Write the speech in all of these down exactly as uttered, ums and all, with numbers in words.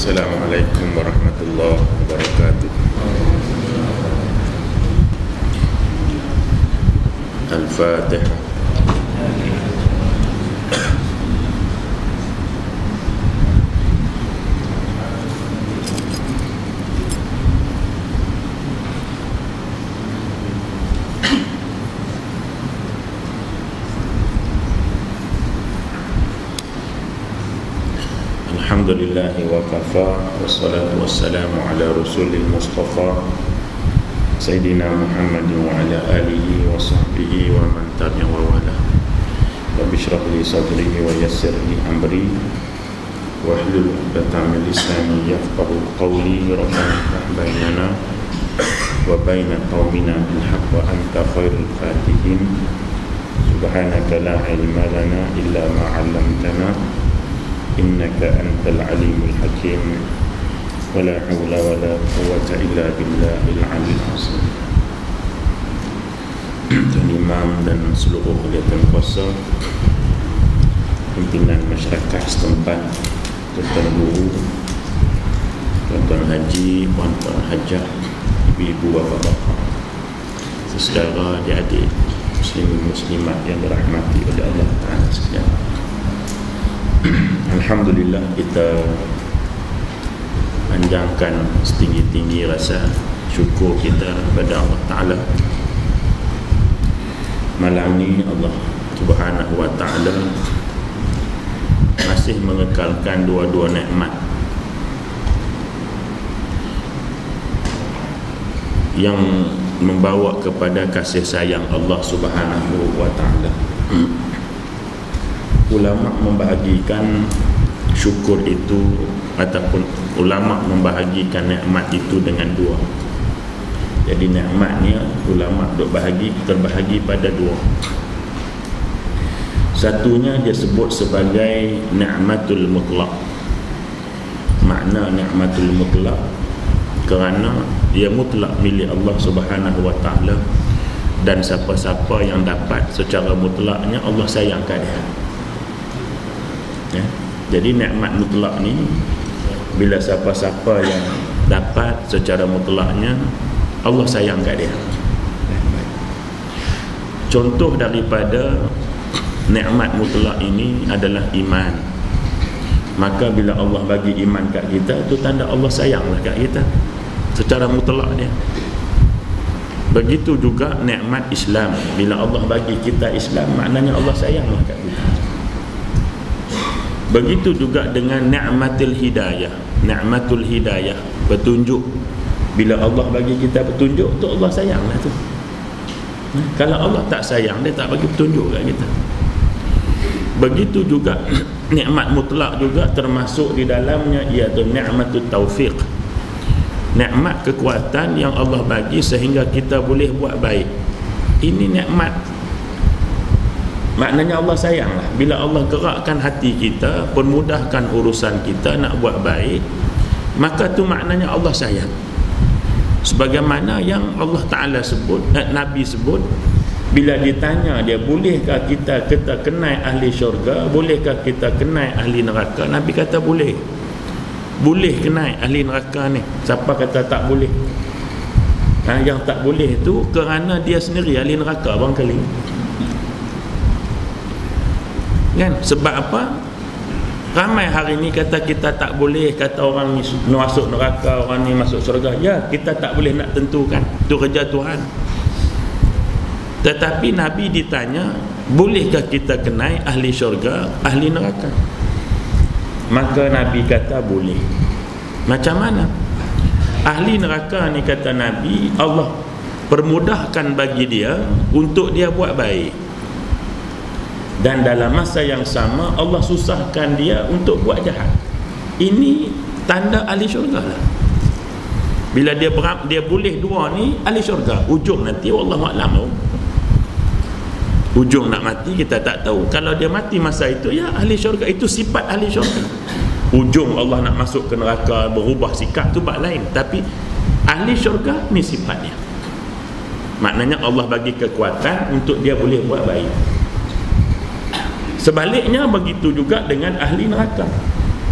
Assalamualaikum warahmatullahi wabarakatuh. Al-Fatihah. Alhamdulillahi wa kafa, wassalatu wassalamu ala rasulil mustafa Sayyidina Muhammadin wa ala alihi wa sahbihi wa man tabi'a wa wala. Rabbi shrah li sadri wa yassir li amri wa hlul 'uqdatam min lisani yafqahu qawli. Rabbana iftah bainana wa baina qaumina bil haqq wa anta khairul fatihin. Subhanaka la ilma lana illa ma 'allamtana innaka antal alimul hakim. Wala hawla wala quwwata illa billahil aliyyil azim. Tuan Imam dan seluruh ahli kuasa, pimpinan masyarakat setempat, tuan-tuan guru, tuan-tuan haji, puan-puan hajah, ibu-ibu, bapa-bapa, saudara, adik-adik, muslimin muslimat yang dirahmati oleh Allah Ta'ala sekalian. Alhamdulillah, kita panjangkan setinggi-tinggi rasa syukur kita kepada Allah Ta'ala. Malam ni Allah Subhanahu wa Ta'ala masih mengekalkan dua-dua nikmat yang membawa kepada kasih sayang Allah Subhanahu wa Ta'ala. Ulama membahagikan syukur itu ataupun ulama membahagikan nikmat itu dengan dua. Jadi nikmatnya ulama duk bahagi terbahagi pada dua. Satunya dia sebut sebagai nikmatul mutlaq. Makna nikmatul mutlaq kerana dia mutlak milik Allah Subhanahu wa Ta'ala, dan siapa-siapa yang dapat secara mutlaknya Allah sayang kat dia. Ya. Jadi nikmat mutlak ni bila siapa-siapa yang dapat secara mutlaknya Allah sayang kat dia. Contoh daripada nikmat mutlak ini adalah iman. Maka bila Allah bagi iman kat kita, itu tanda Allah sayanglah kat kita secara mutlak dia. Begitu juga nikmat Islam. Bila Allah bagi kita Islam, maknanya Allah sayanglah kat kita. Begitu juga dengan ni'matul hidayah. Ni'matul hidayah, petunjuk. Bila Allah bagi kita petunjuk, tu Allah sayanglah tu. Nah, kalau Allah tak sayang, dia tak bagi petunjuk kat kita. Begitu juga nikmat mutlak juga termasuk di dalamnya, iaitu ni'matul taufiq. Nikmat kekuatan yang Allah bagi sehingga kita boleh buat baik. Ini nikmat. Maknanya Allah sayanglah. Bila Allah gerakkan hati kita, permudahkan urusan kita nak buat baik, maka tu maknanya Allah sayang. Sebagaimana yang Allah Ta'ala sebut, Nabi sebut, bila ditanya dia, bolehkah kita kita kenal ahli syurga, bolehkah kita kenal ahli neraka? Nabi kata boleh. Boleh kenal ahli neraka ni. Siapa kata tak boleh? Ha, yang tak boleh tu kerana dia sendiri ahli neraka barangkali. Kan? Sebab apa? Ramai hari ni kata kita tak boleh, kata orang ni masuk neraka, orang ni masuk syurga. Ya, kita tak boleh nak tentukan. Itu kerja Tuhan. Tetapi Nabi ditanya, bolehkah kita kenal ahli syurga, ahli neraka? Maka Nabi kata boleh. Macam mana? Ahli neraka ni, kata Nabi, Allah permudahkan bagi dia untuk dia buat baik, dan dalam masa yang sama Allah susahkan dia untuk buat jahat. Ini tanda ahli syurga lah. Bila dia beram, dia boleh dua ni, ahli syurga. Ujung nanti wallahu a'lam, ujung nak mati kita tak tahu. Kalau dia mati masa itu, ya ahli syurga. Itu sifat ahli syurga. Ujung Allah nak masuk ke neraka, berubah sikap, tu bab lain. Tapi ahli syurga ni sifatnya. Maknanya Allah bagi kekuatan untuk dia boleh buat baik. Sebaliknya begitu juga dengan ahli neraka.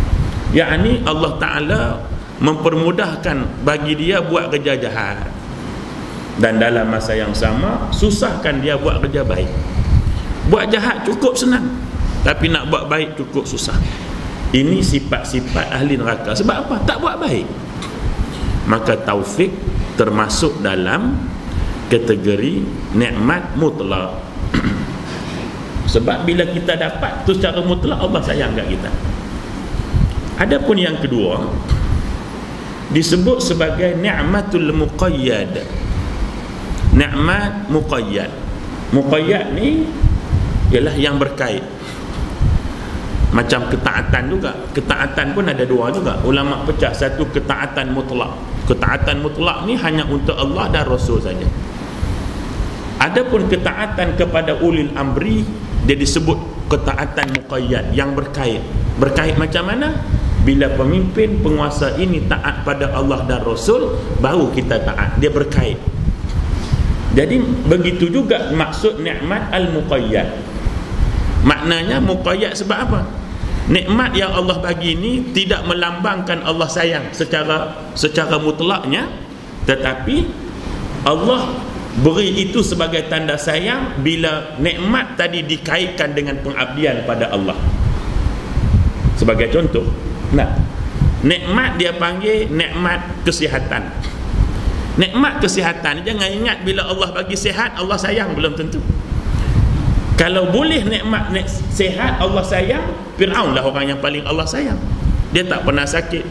yakni Allah Ta'ala mempermudahkan bagi dia buat kerja jahat, dan dalam masa yang sama susahkan dia buat kerja baik. Buat jahat cukup senang, tapi nak buat baik cukup susah. Ini sifat-sifat ahli neraka. Sebab apa? Tak buat baik. Maka taufik termasuk dalam kategori nikmat mutlak. Sebab bila kita dapat tu secara mutlak, Allah sayang kat kita. Adapun yang kedua disebut sebagai ni'matul muqayyad. Nikmat muqayyad. Muqayyad ni ialah yang berkait. Macam ketaatan juga. Ketaatan pun ada dua juga. Ulama pecah. Satu ketaatan mutlak. Ketaatan mutlak ni hanya untuk Allah dan Rasul saja. Adapun ketaatan kepada ulil amri, dia disebut ketaatan muqayyad, yang berkait. Berkait macam mana? Bila pemimpin penguasa ini taat pada Allah dan Rasul, baru kita taat. Dia berkait. Jadi begitu juga maksud nikmat al-muqayyad. Maknanya muqayyad sebab apa? Nikmat yang Allah bagi ni tidak melambangkan Allah sayang secara secara mutlaknya, tetapi Allah beri itu sebagai tanda sayang bila nikmat tadi dikaitkan dengan pengabdian pada Allah. Sebagai contoh, nah, nikmat dia panggil nikmat kesihatan. Nikmat kesihatan, jangan ingat bila Allah bagi sihat Allah sayang, belum tentu. Kalau boleh nikmat sihat Allah sayang, Fir'aun lah orang yang paling Allah sayang. Dia tak pernah sakit.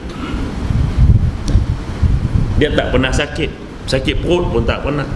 Dia tak pernah sakit. Sakit perut pun tak pernah.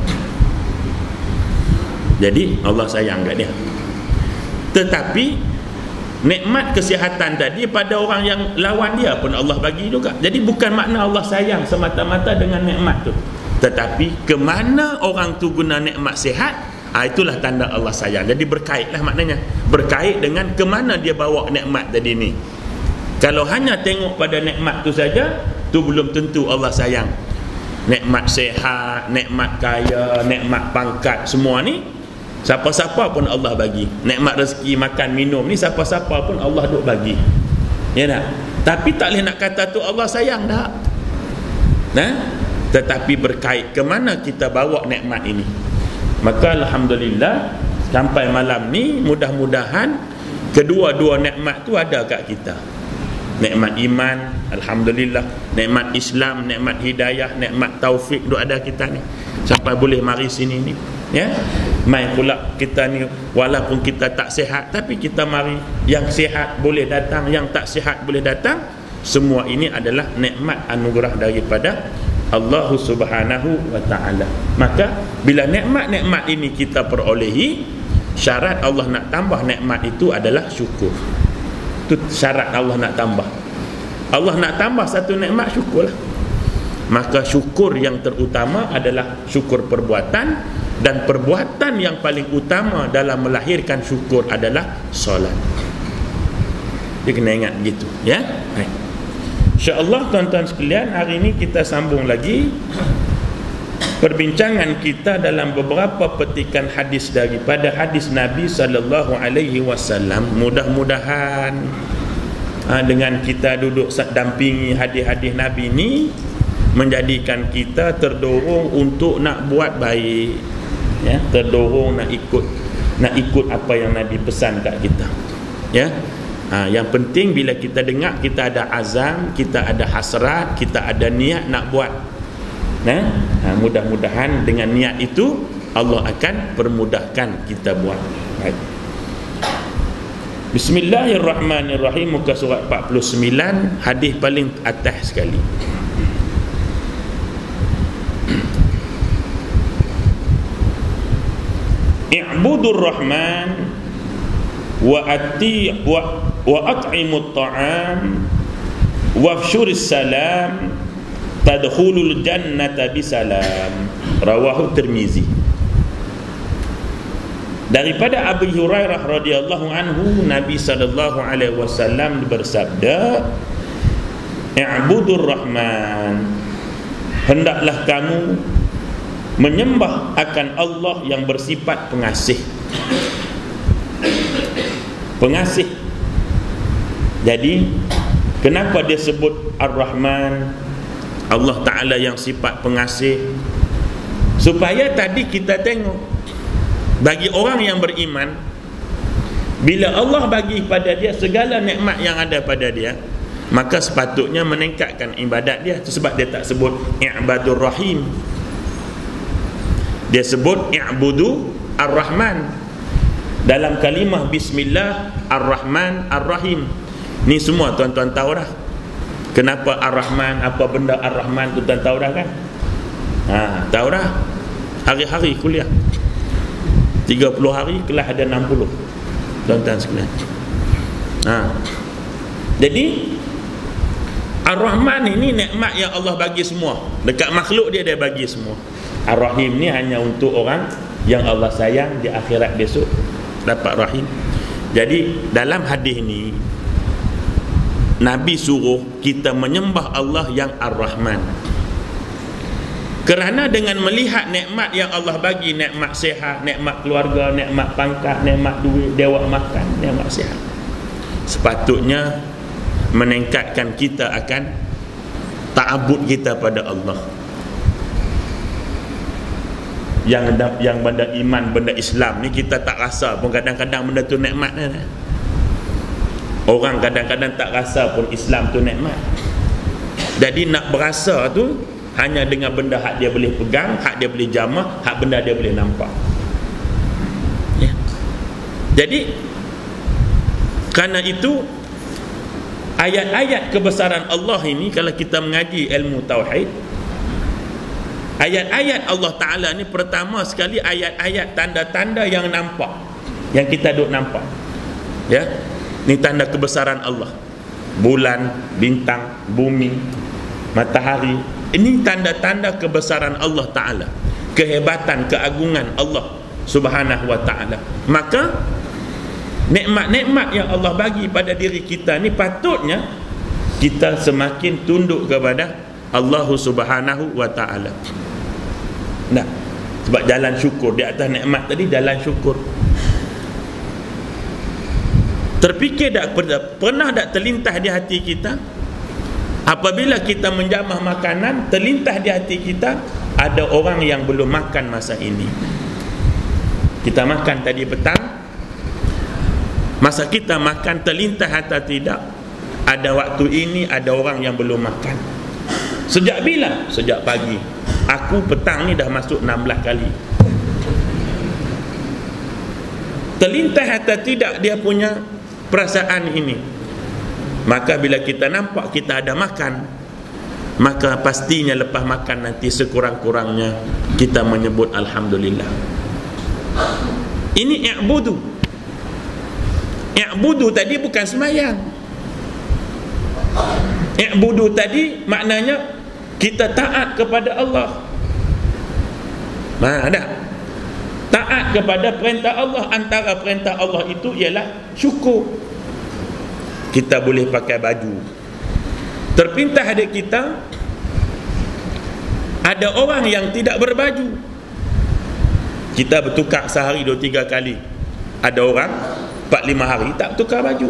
Jadi Allah sayang kat dia. Tetapi nikmat kesihatan tadi pada orang yang lawan dia pun Allah bagi juga. Jadi bukan makna Allah sayang semata-mata dengan nikmat tu, tetapi ke mana orang tu guna nikmat sihat, ha, itulah tanda Allah sayang. Jadi berkaitlah maknanya. Berkait dengan ke mana dia bawa nikmat tadi ni. Kalau hanya tengok pada nikmat tu saja, tu belum tentu Allah sayang. Nikmat sihat, nikmat kaya, nikmat pangkat, semua ni siapa-siapa pun Allah bagi. Nikmat rezeki, makan, minum ni siapa-siapa pun Allah duk bagi. Ya tak? Tapi tak boleh nak kata tu Allah sayang tak? Nah, tetapi berkait ke mana kita bawa nikmat ini. Maka alhamdulillah sampai malam ni mudah-mudahan kedua-dua nikmat tu ada kat kita. Nikmat iman, alhamdulillah, nikmat Islam, nikmat hidayah, nikmat taufik duk ada kita ni. Sampai boleh mari sini ni, ya. Mai pula kita ni walaupun kita tak sihat, tapi kita mari, yang sihat boleh datang, yang tak sihat boleh datang. Semua ini adalah nikmat anugerah daripada Allah Subhanahu wa taala. Maka bila nikmat-nikmat ini kita perolehi, syarat Allah nak tambah nikmat itu adalah syukur. Itu syarat Allah nak tambah. Allah nak tambah satu nikmat, syukurlah. Maka syukur yang terutama adalah syukur perbuatan, dan perbuatan yang paling utama dalam melahirkan syukur adalah solat. Dia kena ingat begitu, ya. Baik. InsyaAllah tuan-tuan sekalian, hari ini kita sambung lagi perbincangan kita dalam beberapa petikan hadis daripada hadis Nabi sallallahu alaihi wasallam. Mudah-mudahan ha, dengan kita duduk dampingi hadis-hadis Nabi ni menjadikan kita terdorong untuk nak buat baik, ya, terdorong nak ikut nak ikut apa yang Nabi pesan kat kita, ya. Ha, yang penting bila kita dengar, kita ada azam, kita ada hasrat, kita ada niat nak buat. Nah, ha, mudah-mudahan dengan niat itu Allah akan permudahkan kita buat. Baik. Bismillahirrahmanirrahim. Muka surat empat puluh sembilan, hadis paling atas sekali. I'budur Rahman wa ati wa wa at'imut ta'am wafshuris salam tadkhulul jannata bisalam. Rawahu Tirmizi. Daripada Abu Hurairah radhiyallahu anhu, Nabi sallallahu alaihi wasallam bersabda, "I'budur Rahman." Hendaklah kamu menyembah akan Allah yang bersifat pengasih. Pengasih. Jadi Kenapa dia sebut Ar-Rahman, Allah Ta'ala yang sifat pengasih? Supaya tadi kita tengok, bagi orang yang beriman, bila Allah bagi pada dia segala nikmat yang ada pada dia, maka sepatutnya meningkatkan ibadat dia. Itu sebab dia tak sebut I'badur Rahim, dia sebut I'budu Ar-Rahman. Dalam kalimah Bismillah Ar-Rahman Ar-Rahim ni semua tuan-tuan tahu dah. Kenapa Ar-Rahman, apa benda Ar-Rahman tu tuan tahu dah kan? Ha, tahu dah. Hari-hari kuliah tiga puluh hari, kelas ada enam puluh tuan-tuan sekalian. Ha. Jadi Ar-Rahman ini nikmat yang Allah bagi semua. Dekat makhluk dia dia bagi semua. Ar-Rahim ni hanya untuk orang yang Allah sayang, di akhirat besok dapat rahim. Jadi dalam hadis ni Nabi suruh kita menyembah Allah yang Ar-Rahman. Kerana dengan melihat nikmat yang Allah bagi, nikmat sihat, nikmat keluarga, nikmat pangkat, nikmat duit, dewa makan, nikmat sihat, sepatutnya meningkatkan kita akan ta'abud kita pada Allah. Yang yang benda iman, benda Islam ni kita tak rasa pun kadang-kadang benda tu nikmat ni. Orang kadang-kadang tak rasa pun Islam tu nikmat. Jadi nak berasa tu hanya dengan benda hak dia boleh pegang, hak dia boleh jamah, hak benda dia boleh nampak. Ya. Jadi kerana itu ayat-ayat kebesaran Allah ini, kalau kita mengaji ilmu tauhid, ayat-ayat Allah Ta'ala ni pertama sekali ayat-ayat tanda-tanda yang nampak, yang kita duk nampak. Ya, ni tanda kebesaran Allah. Bulan, bintang, bumi, matahari, ini tanda-tanda kebesaran Allah Ta'ala, kehebatan, keagungan Allah Subhanahu wa Ta'ala. Maka nikmat-nikmat yang Allah bagi pada diri kita ni patutnya kita semakin tunduk kepada Allah Subhanahu wa Ta'ala. Nah, sebab jalan syukur di atas nikmat tadi, jalan syukur. Terfikir tak, pernah tak terlintas di hati kita, apabila kita menjamah makanan, terlintas di hati kita ada orang yang belum makan masa ini. Kita makan tadi petang, masa kita makan terlintas atau tidak, ada waktu ini ada orang yang belum makan. Sejak bila? Sejak pagi. Aku petang ni dah masuk enam belas kali. Terlintas atau tidak dia punya perasaan ini. Maka bila kita nampak kita ada makan, maka pastinya lepas makan nanti sekurang-kurangnya kita menyebut Alhamdulillah. Ini i'budu. I'budu tadi bukan semayang. I'budu tadi maknanya kita taat kepada Allah. Nah, ada taat kepada perintah Allah. Antara perintah Allah itu ialah syukur. Kita boleh pakai baju. Terpintah ada kita, ada orang yang tidak berbaju. Kita bertukar sehari dua tiga kali. Ada orang empat lima hari tak tukar baju.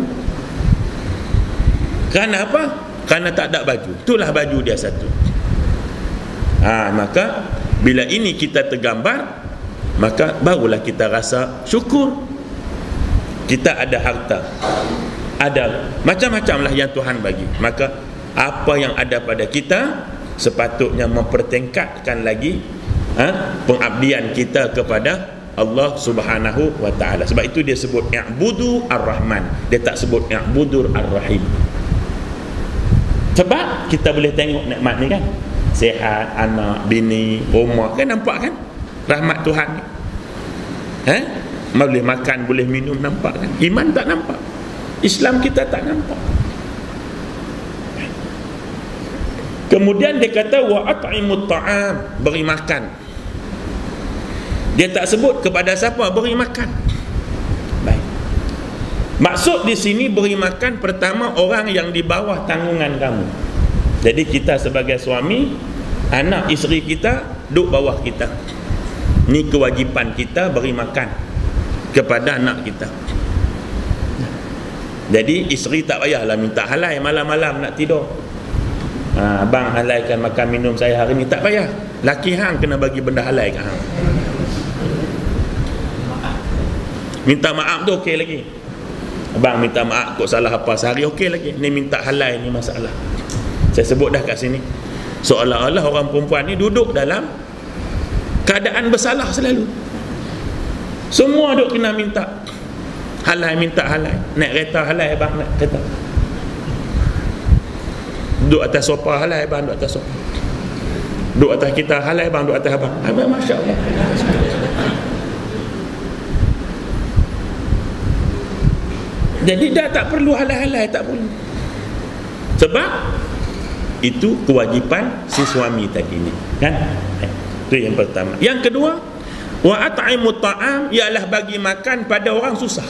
Kerana apa? Kerana tak ada baju. Itulah baju dia satu. Ha, maka bila ini kita tergambar, maka barulah kita rasa syukur. Kita ada harta, ada macam-macam lah yang Tuhan bagi. Maka apa yang ada pada kita sepatutnya mempertingkatkan lagi ha, pengabdian kita kepada Allah Subhanahu wa Ta'ala. Sebab itu dia sebut i'budu Ar-Rahman, dia tak sebut i'budur Ar-Rahim. Sebab kita boleh tengok nikmat ni kan, sihat, anak, bini, rumah, kan nampak kan rahmat Tuhan ni. Eh? Boleh makan, boleh minum, nampak kan? Iman tak nampak, Islam kita tak nampak. Kemudian dia kata wa at'imut ta'am, beri makan. Dia tak sebut kepada siapa beri makan. Baik. Maksud di sini beri makan pertama orang yang di bawah tanggungan kamu. Jadi kita sebagai suami, anak isteri kita duduk bawah kita. Ni kewajipan kita beri makan kepada anak kita. Jadi isteri tak payahlah minta halai malam-malam nak tidur. Ha, abang halaikan makan minum saya hari ni, tak payah. Laki hang kena bagi benda halai kat hang. Minta maaf tu okey lagi. Abang minta maaf kok salah apa sehari, okey lagi. Ni minta halai ni masalah. Saya sebut dah kat sini, seolah-olah orang perempuan ni duduk dalam keadaan bersalah selalu. Semua duk kena minta halai, minta halai. Naik kereta halai, abang naik kereta. Duduk atas sofa halai, abang duduk atas sofa. Duduk atas kita halai, abang duduk atas abang. Abang Masya Allah. Jadi dah tak perlu halai-halai, tak perlu. Sebab itu kewajipan si suami tadi ni, kan? Itu yang pertama. Yang kedua, wa at'imut ta'am, ialah bagi makan pada orang susah.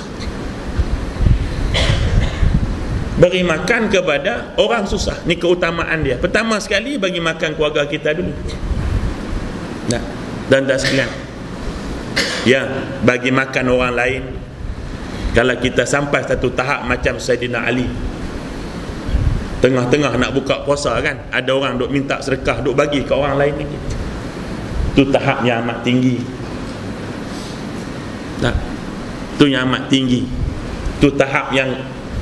Beri makan kepada orang susah. Ni keutamaan dia. Pertama sekali, bagi makan keluarga kita dulu. Nah, dan dah sekalian, ya, bagi makan orang lain. Kalau kita sampai satu tahap macam Saidina Ali, tengah-tengah nak buka puasa kan, ada orang duk minta sedekah, duk bagi ke orang lain lagi. Itu tahap yang amat tinggi. Nah, itu yang amat tinggi. Itu tahap yang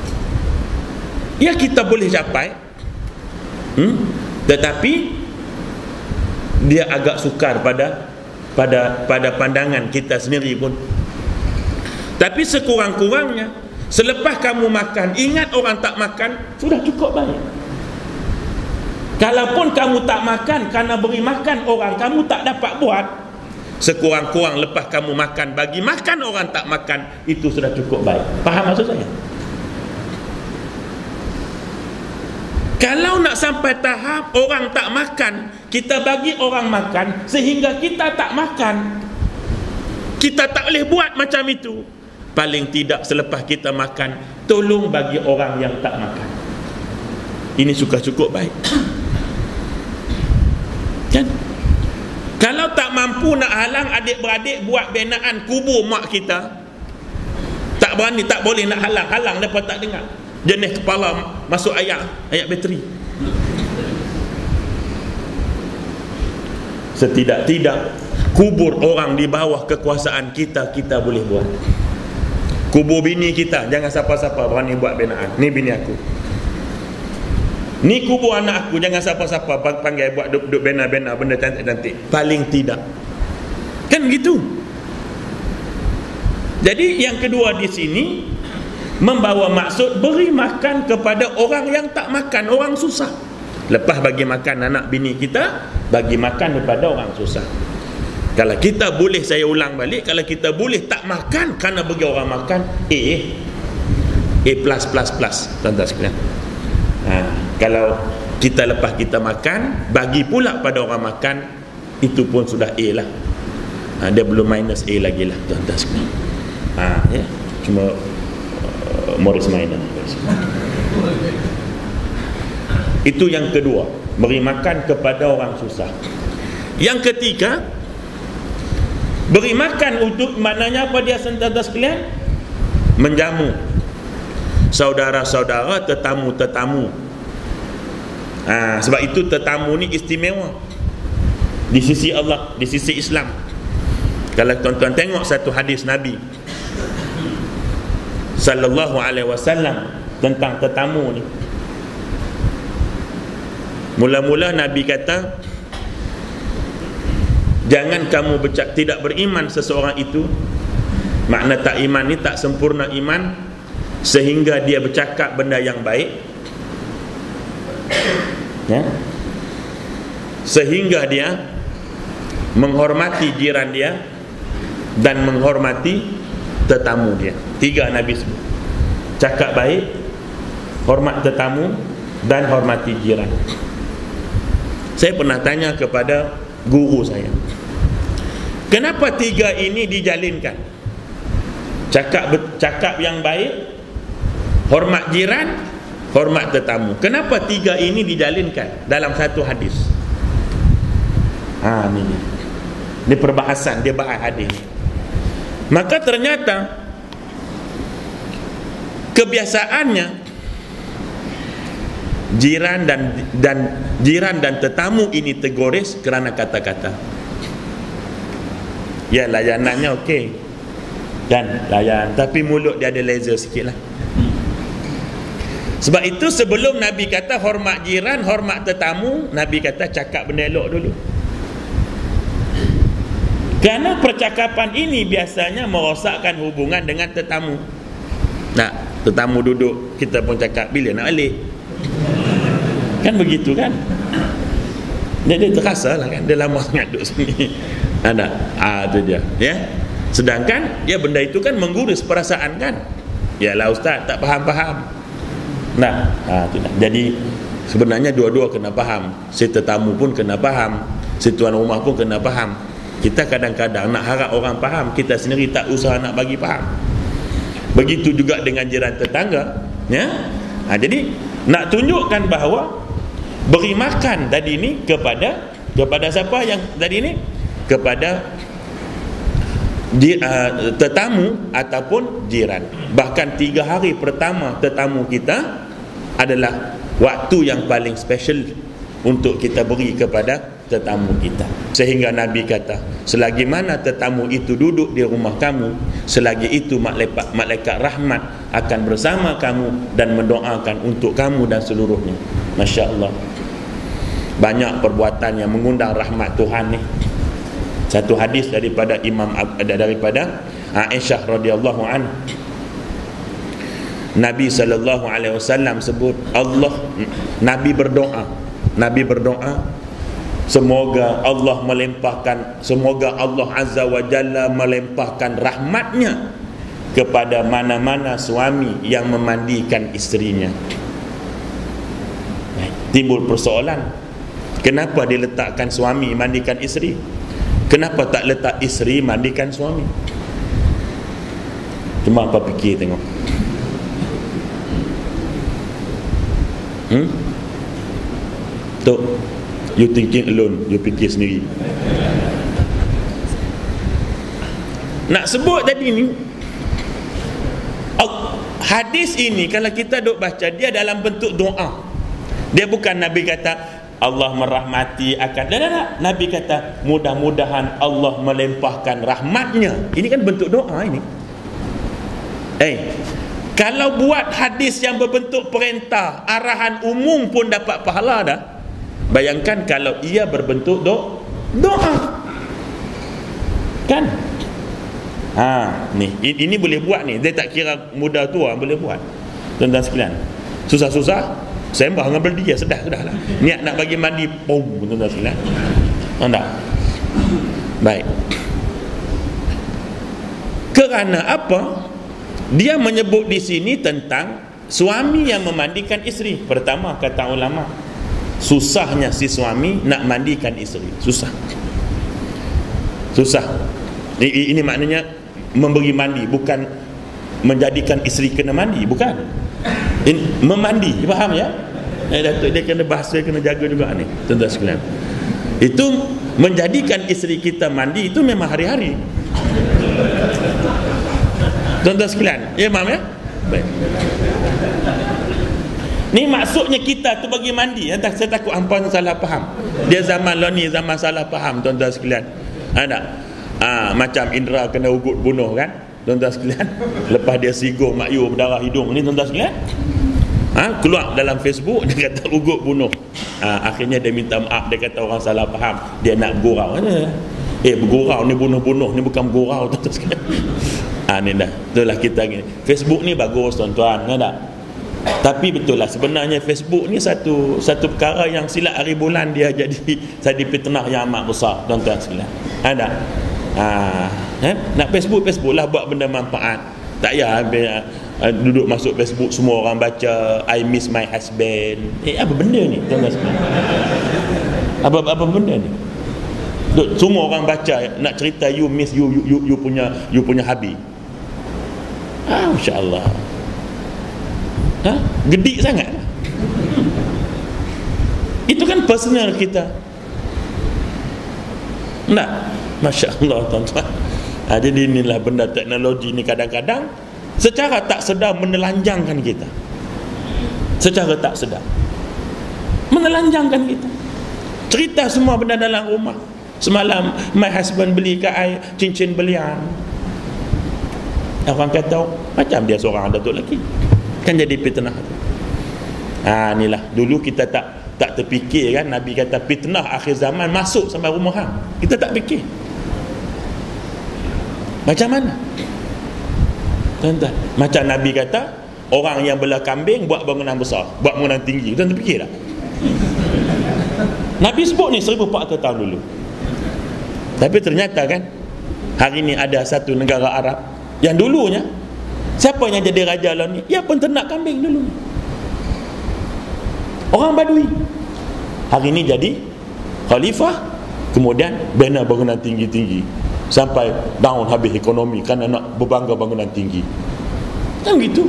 ya kita boleh capai, hmm? tetapi dia agak sukar pada pada pada pandangan kita sendiri pun. Tapi sekurang-kurangnya, selepas kamu makan, ingat orang tak makan, sudah cukup baik. Kalaupun kamu tak makan kerana beri makan orang, kamu tak dapat buat, sekurang-kurang lepas kamu makan, bagi makan orang tak makan, itu sudah cukup baik. Faham maksud saya? Kalau nak sampai tahap orang tak makan, kita bagi orang makan sehingga kita tak makan, kita tak boleh buat macam itu. Paling tidak selepas kita makan, tolong bagi orang yang tak makan. Ini suka cukup baik, kan? Kalau tak mampu nak halang adik-beradik buat binaan kubur mak kita, tak berani, tak boleh nak halang, halang mereka tak dengar. Jenis kepala masuk ayat ayat bateri. Setidak-tidak kubur orang di bawah kekuasaan kita, kita boleh buat. Kubur bini kita, jangan siapa-siapa berani buat binaan. Ni bini aku. Ni kubur anak aku, jangan siapa-siapa panggil buat duk-duk bina-bina benda cantik-cantik. Paling tidak, kan gitu. Jadi yang kedua di sini membawa maksud beri makan kepada orang yang tak makan, orang susah. Lepas bagi makan anak bini kita, bagi makan kepada orang susah. Kalau kita boleh, saya ulang balik, kalau kita boleh tak makan kerana bagi orang makan, A A plus plus plus, tuan-tuan sekalian. Ha, kalau kita lepas kita makan, bagi pula pada orang makan, itu pun sudah A lah. Ha, dia belum minus A lagi lah, tuan-tuan sekalian. Ha, ya, cuma uh, Morris minor. Itu yang kedua, beri makan kepada orang susah. Yang ketiga, beri makan untuk, maknanya apa dia tuan-tuan sekalian? Menjamu saudara-saudara, tetamu-tetamu. Ha, sebab itu tetamu ni istimewa di sisi Allah, di sisi Islam. Kalau tuan-tuan tengok satu hadis Nabi sallallahu alaihi wasallam tentang tetamu ni, mula-mula Nabi kata, jangan kamu bercak, tidak beriman seseorang itu, makna tak iman ni tak sempurna iman sehingga dia bercakap benda yang baik, ya, sehingga dia menghormati jiran dia dan menghormati tetamu dia. Tiga Nabi sebut, cakap baik, hormat tetamu dan hormati jiran. Saya pernah tanya kepada guru saya, kenapa tiga ini dijalinkan? Cakap cakap yang baik, hormat jiran, hormat tetamu. Kenapa tiga ini dijalinkan dalam satu hadis? Ha, ni ni perbahasan, dia bahas hadis. Maka ternyata kebiasaannya jiran dan dan jiran dan tetamu ini tergores kerana kata-kata. Ya, layanannya okey dan layan, tapi mulut dia ada laser sikit lah. Sebab itu sebelum Nabi kata hormat jiran, hormat tetamu, Nabi kata cakap benda elok dulu. Kerana percakapan ini biasanya merosakkan hubungan dengan tetamu. Nah, tetamu duduk, kita pun cakap bila nak balik. Kan begitu kan? Dia, dia terasa lah kan, dia lama sangat duduk sini. Ada, ah tu dia, ya. Sedangkan ya benda itu kan menggurus perasaan kan. Yalah ustaz tak faham-faham. Nah, ha, tu dah. Jadi sebenarnya dua-dua kena faham. Si tetamu pun kena faham, si tuan rumah pun kena faham. Kita kadang-kadang nak harap orang faham, kita sendiri tak usaha nak bagi faham. Begitu juga dengan jiran tetangga, ya. Ha, jadi nak tunjukkan bahawa beri makan tadi ni kepada kepada siapa yang tadi ni? Kepada di, uh, tetamu ataupun jiran. Bahkan tiga hari pertama tetamu kita adalah waktu yang paling special untuk kita beri kepada tetamu kita. Sehingga Nabi kata, selagi mana tetamu itu duduk di rumah kamu, selagi itu malaikat, malaikat rahmat akan bersama kamu dan mendoakan untuk kamu dan seluruhnya. Masya Allah, banyak perbuatan yang mengundang rahmat Tuhan ni. Satu hadis daripada Imam daripada Aisyah radhiyallahu anha, Nabi sallallahu alaihi wasallam sebut Allah, Nabi berdoa, Nabi berdoa semoga Allah melimpahkan, semoga Allah azza wa jalla melimpahkan rahmatnya kepada mana-mana suami yang memandikan isterinya. Timbul persoalan, kenapa diletakkan suami mandikan isteri? Kenapa tak letak isteri mandikan suami? Cuma apa fikir tengok. Hmm? Tok, you thinking alone, you fikir sendiri. Nak sebut tadi ni, hadis ini kalau kita duk baca, dia dalam bentuk doa. Dia bukan Nabi kata Allah merahmati akan, dah, dah, dah. Nabi kata mudah-mudahan Allah melimpahkan rahmatnya. Ini kan bentuk doa ini. Eh, kalau buat hadis yang berbentuk perintah, arahan umum pun dapat pahala dah. Bayangkan kalau ia berbentuk do doa. Kan? Ha, ni ini boleh buat ni. Dia tak kira muda tua, boleh buat. Tuan-tuan sekalian, susah-susah sembah dengan berdia, sedah sudah lah. Niat nak bagi mandi, pum, tuan-tuan sekalian. Anda. Baik. Kerana apa? Dia menyebut di sini tentang suami yang memandikan isteri. Pertama kata ulama, susahnya si suami nak mandikan isteri. Susah. Susah. Ini, ini maknanya memberi mandi, bukan menjadikan isteri kena mandi, bukan. Ini, memandi, faham ya? Eh, Datuk, dia kena bahasa, kena jaga juga ni, tuan-tuan sekalian. Itu menjadikan isteri kita mandi, itu memang hari-hari, tuan-tuan sekalian. Ya, faham ya? Baik. Ni maksudnya kita tu bagi mandi. Saya takut hampa salah faham. Dia zaman lah ni, zaman salah faham, tuan-tuan sekalian. Ada ah, macam Indra kena ugut bunuh kan, tuan-tuan sekalian. Lepas dia sigong makyur berdarah hidung ni, tuan-tuan sekalian, ha, keluar dalam Facebook, dia kata ugut bunuh. Ha, akhirnya dia minta maaf, dia kata orang salah faham, dia nak gurau. Eh, bergurau ni, bunuh-bunuh ni bukan bergurau, tuan-tuan sekalian. Ha, ni dah, itulah kita ni. Facebook ni bagus, tuan-tuan, kan tak? Tapi betul lah, sebenarnya Facebook ni satu satu perkara yang silat hari bulan dia jadi jadi fitnah yang amat besar, tuan-tuan sekalian. Ada. Ha, eh? Nak Facebook, Facebook lah buat benda manfaat. Tak payah uh, duduk masuk Facebook semua orang baca I miss my husband. Eh, apa benda ni, tuan-tuan sekalian? Apa apa benda ni? Duk, semua orang baca nak cerita you miss you you you, you punya you punya hubby. Ah, masya-Allah. Ha? Gedik sangat. Itu kan personal kita. Tak? Masya Allah, tuan-tuan. Ha, jadi inilah benda teknologi ni kadang-kadang secara tak sedar menelanjangkan kita, secara tak sedar menelanjangkan kita. Cerita semua benda dalam rumah. Semalam my husband beli kat I cincin belian. Orang kata macam dia seorang datuk lelaki, kan jadi fitnah tu. Ha, inilah dulu kita tak tak terfikir kan, Nabi kata fitnah akhir zaman masuk sampai rumah hang. Kita tak fikir. Macam mana? Tuan-tuan, macam Nabi kata orang yang belah kambing buat bangunan besar, buat bangunan tinggi. Tuan terfikir tak? Nabi sebut ni seribu empat ratus tahun dulu. Tapi ternyata kan hari ni ada satu negara Arab yang dulunya siapa yang jadi raja lah ni? Dia penternak kambing dulu. Orang Badui. Hari ni jadi khalifah, kemudian bina bangunan tinggi-tinggi sampai down habis ekonomi kerana nak berbangga bangunan tinggi. Kan gitu.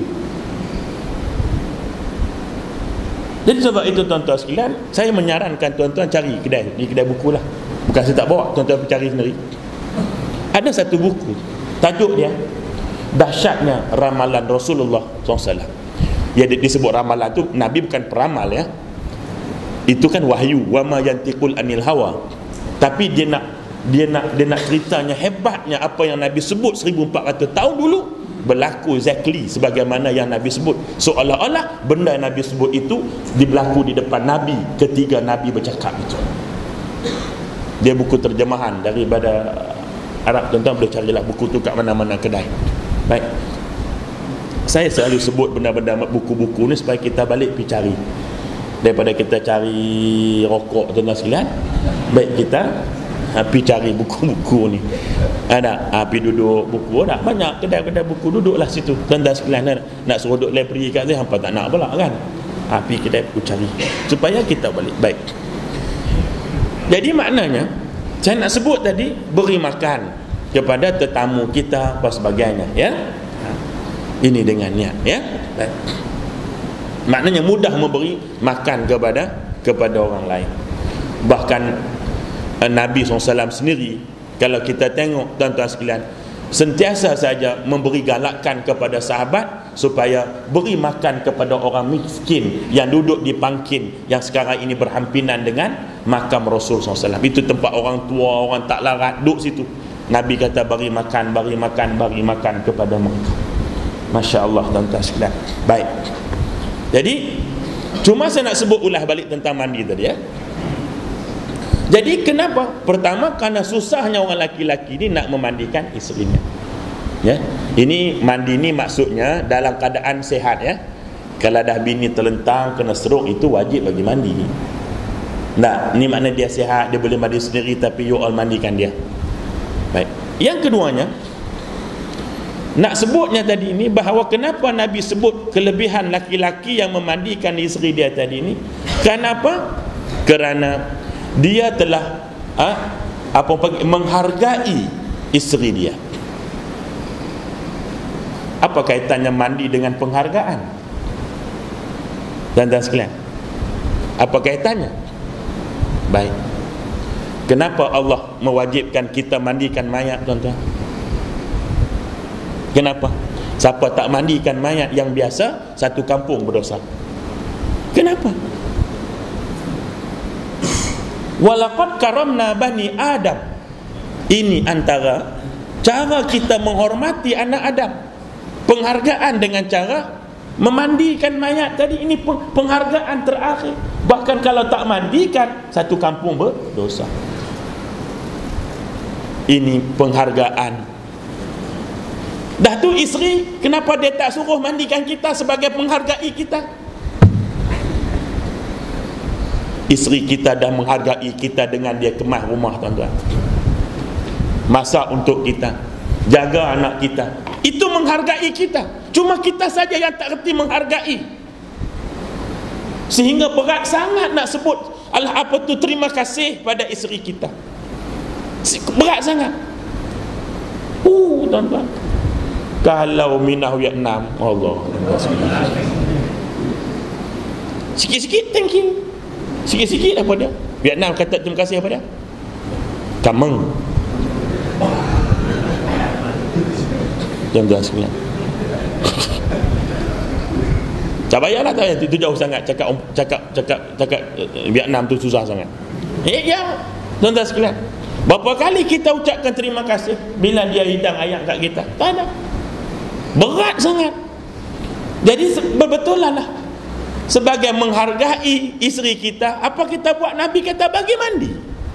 Jadi sebab itu tuan-tuan sekalian, saya menyarankan tuan-tuan cari kedai, di kedai buku lah. Bukan saya tak bawa, tuan-tuan pergi cari sendiri. Ada satu buku, tajuk dia Dahsyatnya Ramalan Rasulullah sallallahu alaihi wasallam. Ya, disebut ramalan tu, Nabi bukan peramal ya. Itu kan wahyu, wa ma yantiqul anil hawa. Tapi dia nak dia nak dia nak ceritanya hebatnya apa yang Nabi sebut seribu empat ratus tahun dulu berlaku exactly sebagaimana yang Nabi sebut. Seolah-olah benda yang Nabi sebut itu berlaku di depan Nabi ketika Nabi bercakap itu. Dia buku terjemahan daripada Arab. Tuan-tuan boleh carilah buku tu kat mana-mana kedai. Baik. Saya selalu sebut benda-benda buku-buku ni supaya kita balik pergi cari. Daripada kita cari rokok tuan-tuan sekalian, baik kita ha, pergi cari buku-buku ni. Ada ha, pergi duduk buku, ada banyak kedai-kedai buku, duduklah situ. Tuan-tuan sekalian nak, nak suruh duduk library kat saya, hampa tak nak pula kan. Ha, pergi kedai buku cari supaya kita balik. Baik. Jadi maknanya saya nak sebut tadi, beri makan kepada tetamu kita apa sebagainya ya. Ini dengan niat ya. Baik. Maknanya mudah memberi makan kepada kepada orang lain. Bahkan Nabi sallallahu alaihi wasallam sendiri, kalau kita tengok tuan-tuan sekalian, sentiasa saja memberi galakan kepada sahabat supaya beri makan kepada orang miskin yang duduk di pangkin yang sekarang ini berhampiran dengan makam Rasul sallallahu alaihi wasallam. Itu tempat orang tua, orang tak larat duduk situ. Nabi kata bagi makan, bagi makan, bagi makan kepada mereka. Masya Allah tuan-tuan sekalian. Baik. Jadi cuma saya nak sebut ulah balik tentang mandi tadi ya. Jadi kenapa? Pertama kerana susahnya orang laki-laki ni nak memandikan isterinya. Ya. Ini mandi ni maksudnya dalam keadaan sehat ya. Kalau dah bini terlentang kena stroke itu wajib bagi mandi. Nah, ni makna dia sihat, dia boleh mandi sendiri tapi you all mandikan dia. Baik. Yang keduanya, nak sebutnya tadi ini bahawa kenapa Nabi sebut kelebihan laki-laki yang memandikan isteri dia tadi ini? Kenapa? Kerana dia telah ha, apa menghargai isteri dia. Apa kaitannya mandi dengan penghargaan? Tuan-tuan sekalian, apa kaitannya? Baik. Kenapa Allah mewajibkan kita mandikan mayat tuan-tuan? Kenapa? Siapa tak mandikan mayat yang biasa, satu kampung berdosa. Kenapa? Walaqad karamna bani Adam. Ini antara cara kita menghormati anak Adam. Penghargaan dengan cara memandikan mayat tadi. Ini penghargaan terakhir. Bahkan kalau tak mandikan, satu kampung berdosa. Ini penghargaan. Dah tu isteri, kenapa dia tak suruh mandikan kita sebagai penghargai kita? Isteri kita dah menghargai kita dengan dia kemas rumah tuan-tuan. Masak untuk kita, jaga anak kita. Itu menghargai kita. Cuma kita saja yang tak reti menghargai. Sehingga berat sangat nak sebut alah apa tu terima kasih pada isteri kita. Berat sangat. Uh, tuan-tuan. Kalau Minah Vietnam, Allah, sikit-sikit thank you, sikit-sikit apa dia? Vietnam kata terima kasih apa dia? Kameng. Tuan-tuan sekalian, Tak payahlah tak payah. Itu jauh sangat cakap cakap cakap cakap uh, Vietnam tu susah sangat. Eh ya, tuan-tuan sekalian. Berapa kali kita ucapkan terima kasih bila dia hidang ayam kat kita? Tak ada. Berat sangat. Jadi berbetulan lah. Sebagai menghargai isteri kita, apa kita buat? Nabi kata bagi mandi.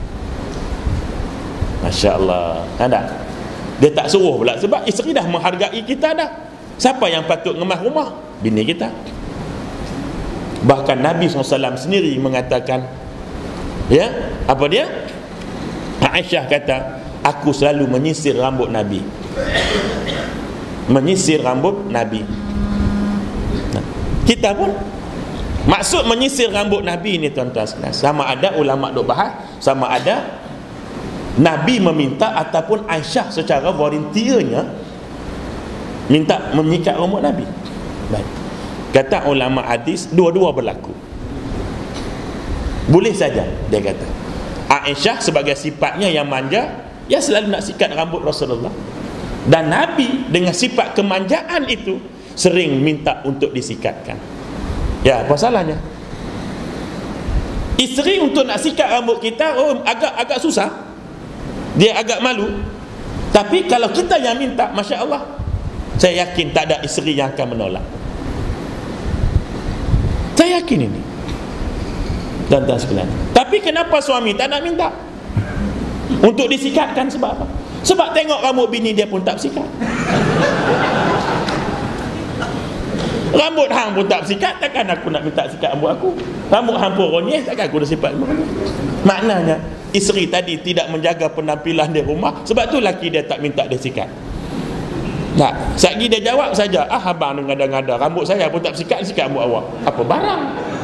Masya Allah. Ada. Dia tak suruh pula sebab isteri dah menghargai kita dah. Siapa yang patut ngemas rumah? Bini kita. Bahkan Nabi sallallahu alaihi wasallam sendiri mengatakan, ya, apa dia? Aisyah kata, aku selalu menyisir rambut Nabi. Menyisir rambut Nabi. Kita pun maksud menyisir rambut Nabi ni tuan-tuan sekalian, sama ada ulama duk bahas, sama ada Nabi meminta ataupun Aisyah secara volunteernya minta menyikat rambut Nabi. Baik. Kata ulama hadis, dua-dua berlaku. Boleh saja, dia kata. Aisyah sebagai sifatnya yang manja, dia selalu nak sikat rambut Rasulullah. Dan Nabi dengan sifat kemanjaan itu sering minta untuk disikatkan. Ya, apa salahnya? Isteri untuk nak sikat rambut kita, oh agak agak susah. Dia agak malu. Tapi kalau kita yang minta, Masya Allah, saya yakin tak ada isteri yang akan menolak. Saya yakin ini. Tuan-tuan sekalian. Tapi kenapa suami tak nak minta untuk disikatkan? Sebab apa? Sebab tengok rambut bini dia pun tak bersikat. Rambut hang pun tak bersikat, takkan aku nak minta sikat rambut aku? Rambut hang pun ronyeh, takkan aku dah sifat ronyeh? Maknanya isteri tadi tidak menjaga penampilan dia rumah, sebab tu laki dia tak minta dia sikat. Tak, satgi dia jawab saja, ah abang ngada-ngada, rambut saya pun tak bersikat, sikat rambut awak. Apa barang?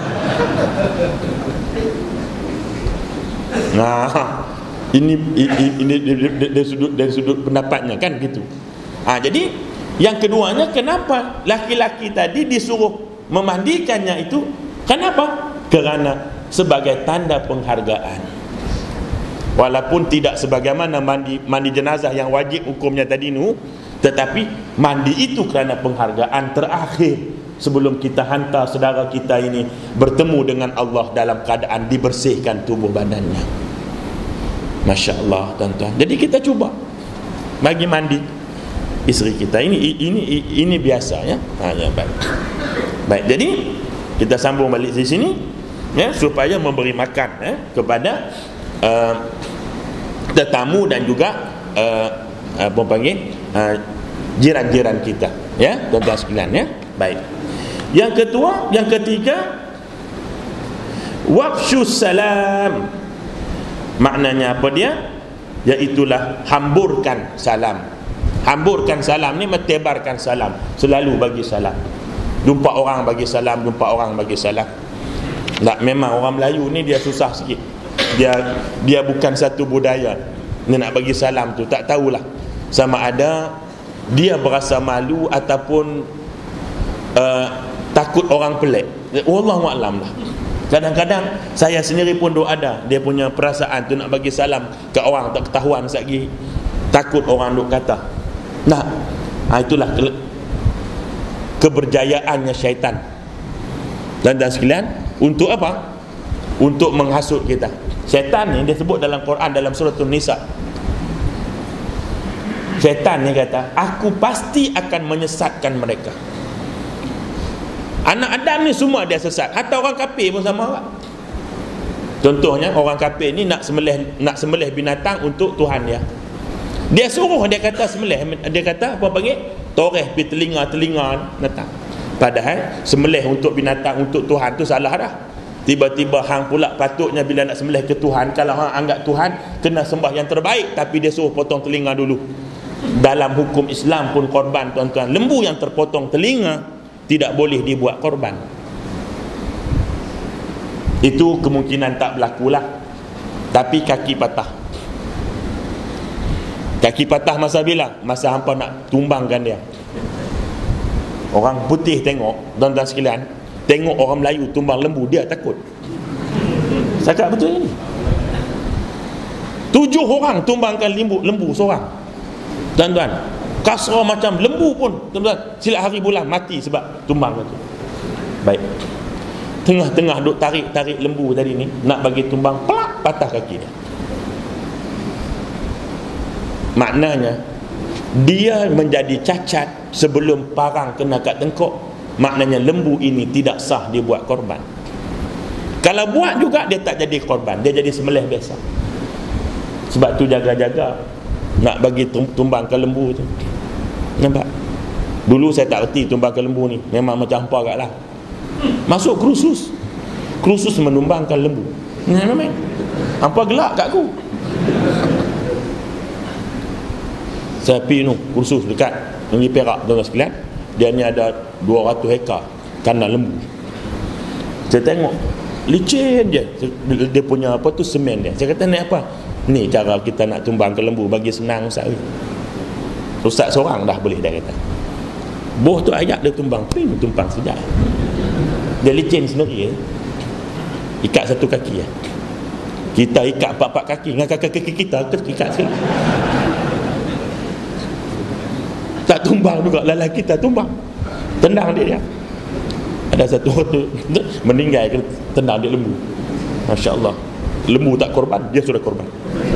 Nah, ini ini, ini dari sudut dari sudut pendapatnya kan gitu. Ah, jadi yang keduanya, kenapa laki-laki tadi disuruh memandikannya itu? Kenapa? Kerana sebagai tanda penghargaan. Walaupun tidak sebagaimana mandi mandi jenazah yang wajib hukumnya tadi nu, tetapi mandi itu kerana penghargaan terakhir sebelum kita hantar saudara kita ini bertemu dengan Allah dalam keadaan dibersihkan tubuh badannya. Masya Allah, tuan-tuan. Jadi kita cuba bagi mandi isteri kita. Ini ini ini biasa ya. Ha, ya baik. Baik, jadi kita sambung balik di sini ya, supaya memberi makan ya kepada uh, tetamu dan juga uh, apa panggil uh, jiran-jiran kita ya, tuan-tuan sekalian ya. Baik. Yang kedua, yang ketiga, wafshus salam. Maknanya apa dia? Iaitulah hamburkan salam. Hamburkan salam ni mentebarkan salam. Selalu bagi salam. Jumpa orang bagi salam, jumpa orang bagi salam. Tak, memang orang Melayu ni dia susah sikit. Dia dia bukan satu budaya. Dia nak bagi salam tu tak tahulah. Sama ada dia berasa malu ataupun uh, takut orang pelik. Wallahu a'lam lah. Kadang-kadang saya sendiri pun duk ada dia punya perasaan tu nak bagi salam ke orang tak ketahuan satgi, takut orang duk kata. Nah, ha, itulah ke, keberjayaannya syaitan. Dan dan sekalian, untuk apa? Untuk menghasut kita. Syaitan ni dia sebut dalam Quran dalam surah An-Nisa. Syaitan ni kata, aku pasti akan menyesatkan mereka. Anak Adam ni semua dia sesat. Hatta orang kafir pun sama lah. Contohnya orang kafir ni nak sembelih nak sembelih binatang untuk Tuhan dia. Dia suruh, dia kata sembelih, dia kata apa panggil? Toreh pi telinga-telinga binatang. Padahal sembelih untuk binatang untuk Tuhan tu salah dah. Tiba-tiba hang pula patutnya bila nak sembelih ke Tuhan, kalau hang anggap Tuhan kena sembah yang terbaik, tapi dia suruh potong telinga dulu. Dalam hukum Islam pun korban, tuan-tuan, lembu yang terpotong telinga tidak boleh dibuat korban. Itu kemungkinan tak berlakulah. Tapi kaki patah. Kaki patah masa bila? Masa hampa nak tumbangkan dia. Orang putih tengok, tuan-tuan sekalian, tengok orang Melayu tumbang lembu, dia takut. Cakap betul ini. Tujuh orang tumbangkan lembu, lembu seorang. Tuan-tuan, kasra macam lembu pun, tuan-tuan, silap hari bulan mati sebab tumbang itu. Baik, tengah-tengah duk tarik-tarik lembu tadi ni, nak bagi tumbang, pelak, patah kaki dia. Maknanya dia menjadi cacat sebelum parang kena kat tengkuk. Maknanya lembu ini tidak sah dia buat korban. Kalau buat juga dia tak jadi korban, dia jadi sembelih biasa. Sebab tu jaga-jaga nak bagi tumbang ke lembu tu. Nampak? Dulu saya tak erti tumbang ke lembu ni, memang macam hampa kat lah. Masuk kursus, kursus menumbangkan lembu. Ni memang hampa gelak kat aku. Saya pergi tu kursus dekat Negeri Perak, tuan-tuan sekalian. Dia ni ada dua ratus hektar kandang lembu. Saya tengok licin je dia punya apa tu, semen dia. Saya kata, ni apa? Ni cara kita nak tumbang ke lembu, bagi senang Ustaz. Ustaz seorang dah boleh, dia kata. Boh tu ayat dia tumbang, ping tumpang sejak. Dia licin sendiri ya. Ikat satu kaki ya. Kita ikat empat-empat kaki, dengan kaki-kaki kita ikat sekali. Tak tumbang juga, lelaki kita tumbang, tendang dia, dia. Ada satu waktu meninggal kena tendang dia lembu. Masya Allah, lembu tak korban, dia sudah korban.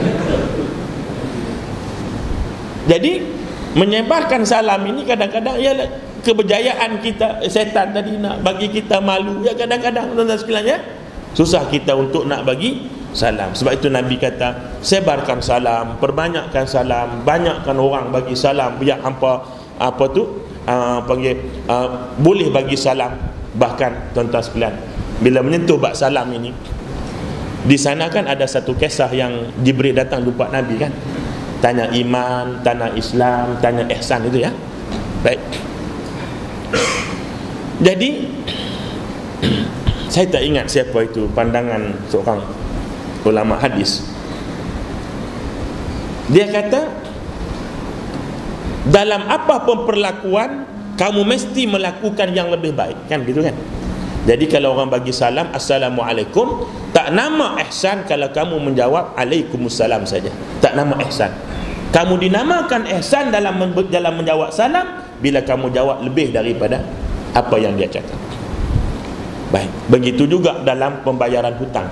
Jadi menyebarkan salam ini kadang-kadang ialah keberjayaan kita. Setan tadi nak bagi kita malu ya, kadang-kadang tuan-tuan sekalian ya, susah kita untuk nak bagi salam. Sebab itu Nabi kata, sebarkan salam, perbanyakkan salam, banyakkan orang bagi salam, biar hampa apa tu uh, panggil uh, boleh bagi salam. Bahkan tuan-tuan sekalian, bila menyentuh bab salam ini, di sana kan ada satu kisah yang Jibril datang jumpa Nabi kan, tanya iman, tanya Islam, tanya ihsan itu ya. Baik. Jadi saya tak ingat siapa itu, pandangan seorang ulama hadis. Dia kata, dalam apa pun perlakuan kamu mesti melakukan yang lebih baik, kan gitu kan. Jadi kalau orang bagi salam, Assalamualaikum, tak nama ihsan kalau kamu menjawab Alaikumussalam saja, tak nama ihsan. Kamu dinamakan ihsan dalam dalam menjawab salam bila kamu jawab lebih daripada apa yang dia cakap. Baik, begitu juga dalam pembayaran hutang.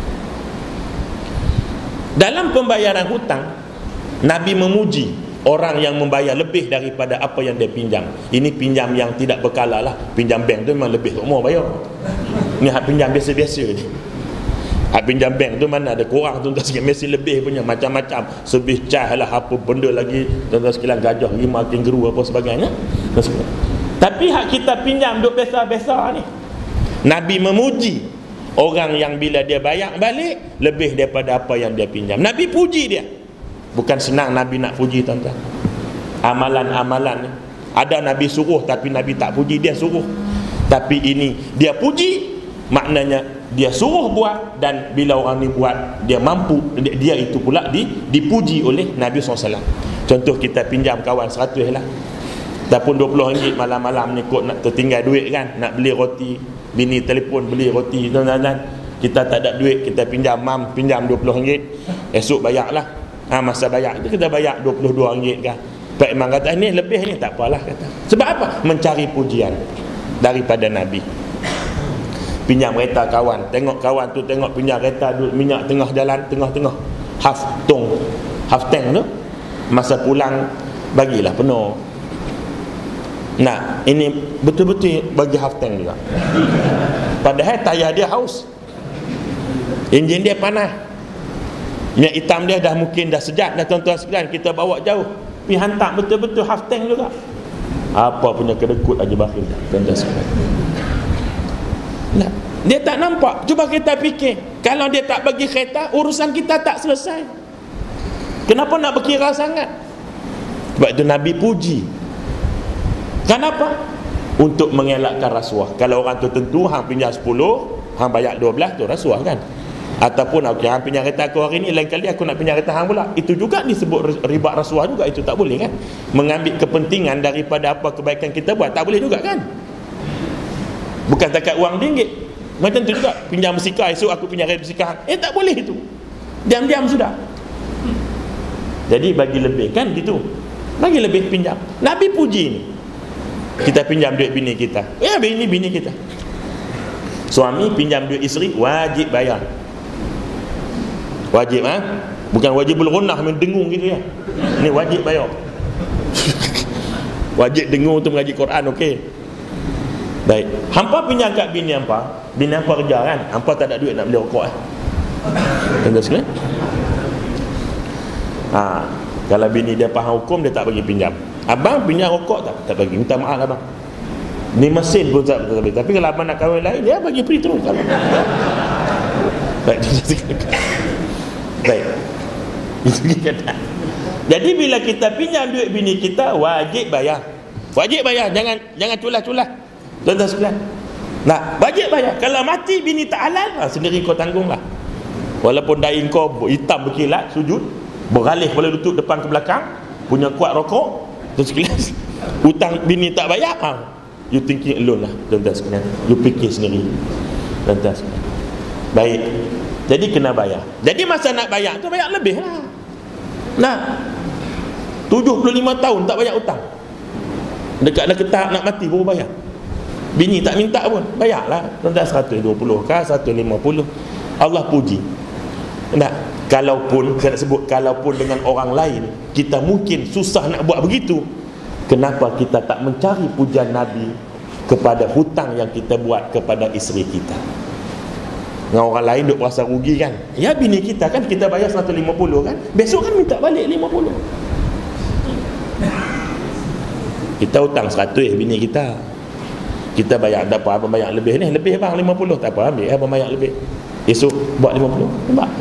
Dalam pembayaran hutang, Nabi memuji orang yang membayar lebih daripada apa yang dia pinjam. Ini pinjam yang tidak berkala lah. Pinjam bank tu memang lebih, tak mau bayar. Ni hak pinjam biasa-biasa ni. Hak pinjam bank tu mana ada kurang, tuan-tuan sekalian, mesti lebih punya, macam-macam. Sebih cah lah, apa benda lagi, tuan-tuan sekalian, gajah, lima, kangaroo, apa sebagainya. Tapi hak kita pinjam duk biasa-biasa ni, Nabi memuji orang yang bila dia bayar balik lebih daripada apa yang dia pinjam. Nabi puji dia. Bukan senang Nabi nak puji, tuan-tuan. Amalan-amalan ni ada Nabi suruh tapi Nabi tak puji, dia suruh. Tapi ini dia puji, maknanya dia suruh buat, dan bila orang ni buat dia mampu, dia itu pula di, dipuji oleh Nabi sallallahu alaihi wasallam. Contoh kita pinjam kawan seratus lah, ataupun dua puluh ringgit malam-malam ni kot nak tertinggal duit kan, nak beli roti, bini telefon beli roti, tuan-tuan, kita tak ada duit, kita pinjam mam, pinjam dua puluh ringgit, esok bayar lah. Ha, masa bayar itu kita bayar dua puluh dua ringgit kan. Pak Imam kata, ni lebih ni tak apalah, kata. Sebab apa? Mencari pujian daripada Nabi. Pinjam kereta kawan, tengok kawan tu tengok pinjam kereta, duduk minyak tengah jalan, tengah-tengah half tong, half tank tu, masa pulang bagilah penuh. Nah, ini betul-betul bagi half tank juga. Padahal tayar dia haus, enjin dia panas, minyak hitam dia dah mungkin dah sejat dah, tuan-tuan sekalian, kita bawa jauh, pergi hantar betul-betul half tank juga. Apa punya kedekut aja bakhil, tuan-tuan sekalian. Nah, dia tak nampak. Cuba kita fikir, kalau dia tak bagi kereta, urusan kita tak selesai. Kenapa nak berkira sangat? Sebab itu Nabi puji. Kenapa? Untuk mengelakkan rasuah. Kalau orang tu tentu hang pinjam sepuluh, hang bayar dua belas, tu rasuah kan. Ataupun okey, hang pinjam kereta aku hari ni, lain kali aku nak pinjam kereta hang pula, itu juga disebut riba rasuah juga. Itu tak boleh kan. Mengambil kepentingan daripada apa kebaikan kita buat, tak boleh juga kan. Bukan takat wang ringgit. Macam tu juga, pinjam bersika, esok aku pinjam bersika, eh tak boleh itu, diam-diam sudah. Jadi bagi lebih kan gitu, bagi lebih pinjam. Nabi puji ni, kita pinjam duit bini kita, ya bini bini kita, Suami pinjam duit isteri wajib bayar. Wajib ah, ha? Bukan wajibul gunah main dengung gitu ya. Ni wajib bayar. Wajib dengung tu mengaji Quran, okey. Baik. Hampa pinjam kat bini hampa, bini hampa kerja kan, hampa tak ada duit nak beli rokok eh. Tengok sekalian. Ha, kalau bini dia faham hukum, dia tak bagi pinjam. Abang pinjam rokok tak? Tak bagi. Minta maaf abang. Ni mesin pun tak bagi. Tapi kalau abang nak kahwin lain, dia bagi free terus. Baik. Baik. Itu kata. Jadi bila kita pinjam duit bini kita, wajib bayar. Wajib bayar. Jangan jangan culah-culah. Tuan-tuan sekalian. Nah, wajib bayar. Kalau mati bini tak halal, ha, sendiri kau tanggunglah. Walaupun dahi kau hitam berkilat, sujud, beralih kepala lutut depan ke belakang, punya kuat rokok, terus sekalian, hutang bini tak bayar, ha, you thinking alone lah, tuan-tuan sekalian. You fikir sendiri, tuan-tuan sekalian. Baik. Jadi kena bayar. Jadi masa nak bayar tu bayar lebih lah. Nah, tujuh puluh lima tahun tak bayar hutang. Dekat nak ketak nak mati baru bayar. Bini tak minta pun, bayarlah. Tuan-tuan, seratus dua puluh kah, seratus lima puluh. Allah puji. Nah, kalaupun saya nak sebut, kalaupun dengan orang lain kita mungkin susah nak buat begitu, kenapa kita tak mencari pujian Nabi kepada hutang yang kita buat kepada isteri kita? Dengan orang lain duk rasa rugi kan? Ya, bini kita kan kita bayar seratus lima puluh kan, besok kan minta balik lima puluh. Kita hutang seratus bini kita, kita bayar ada apa, abang bayar lebih ni, lebih bang lima puluh, tak apa, ambil abang bayar lebih, esok buat lima puluh. Nampak?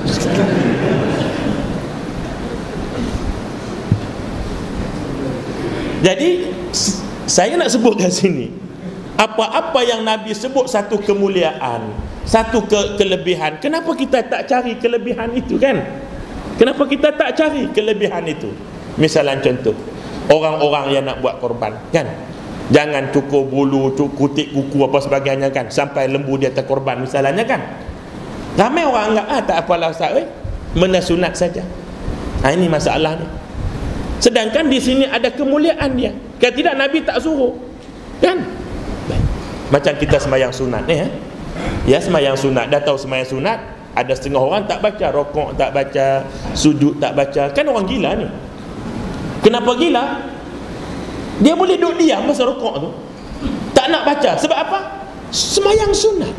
Jadi saya nak sebut kat sini, apa-apa yang Nabi sebut satu kemuliaan, satu ke kelebihan, kenapa kita tak cari kelebihan itu kan? Kenapa kita tak cari kelebihan itu? Misalnya contoh, orang-orang yang nak buat korban kan, jangan cukur bulu, cukur kutik kuku apa sebagainya kan, sampai lembu dia terkorban misalnya kan. Ramai orang anggap, ah tak apalah Ustaz, eh, benda sunat saja. Ha, ini masalah ni. Sedangkan di sini ada kemuliaan dia. Kalau tidak Nabi tak suruh. Kan? Macam kita sembahyang sunat ni, eh? Ya, sembahyang sunat, dah tahu sembahyang sunat, ada setengah orang tak baca rokok, tak baca sujud, tak baca. Kan orang gila ni. Kenapa gila? Dia boleh duduk diam masa rokok tu, tak nak baca. Sebab apa? Sembahyang sunat.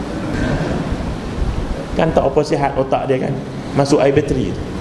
Kan tak apa sihat otak dia kan, masuk air bateri tu.